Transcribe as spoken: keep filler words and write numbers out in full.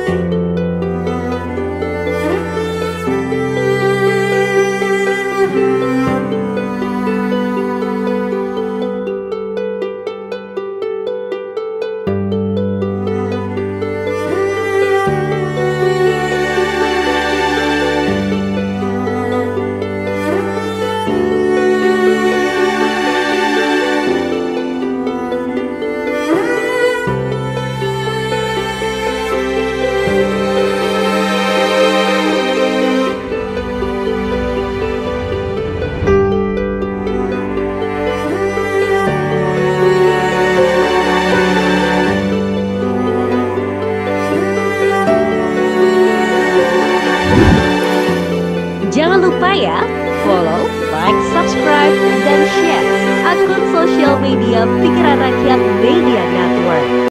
Jangan lupa ya, follow, like, subscribe, dan share akun sosial media Pikiran Rakyat Media Network.